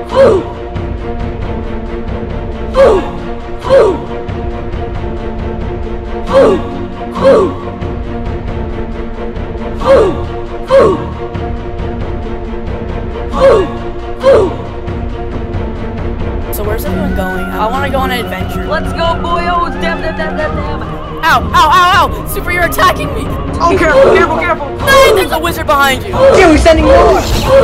So where's everyone going? I want to go on an adventure. Let's go, boyos! Damn. Ow, ow, ow, ow! Super, you're attacking me! Oh, careful! Hey, there's a wizard behind you! Dude, we're sending more!